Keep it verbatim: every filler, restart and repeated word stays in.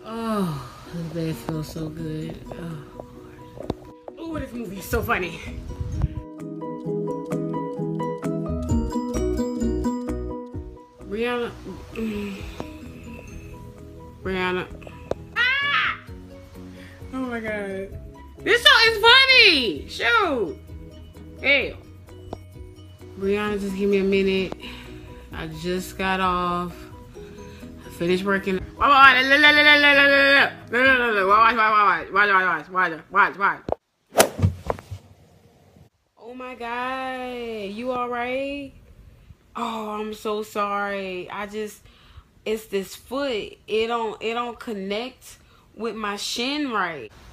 Oh, this bed feels so good. Oh, oh, this movie is so funny. Breanna. Breanna. Ah! Oh my god. This show is funny. Shoot. Hell. Breanna, just give me a minute. I just got off. I finished working. Watch, watch, watch, watch, watch, watch. Oh my god. You alright? Oh, I'm so sorry. I just, it's this foot. It don't, it don't connect with my shin right.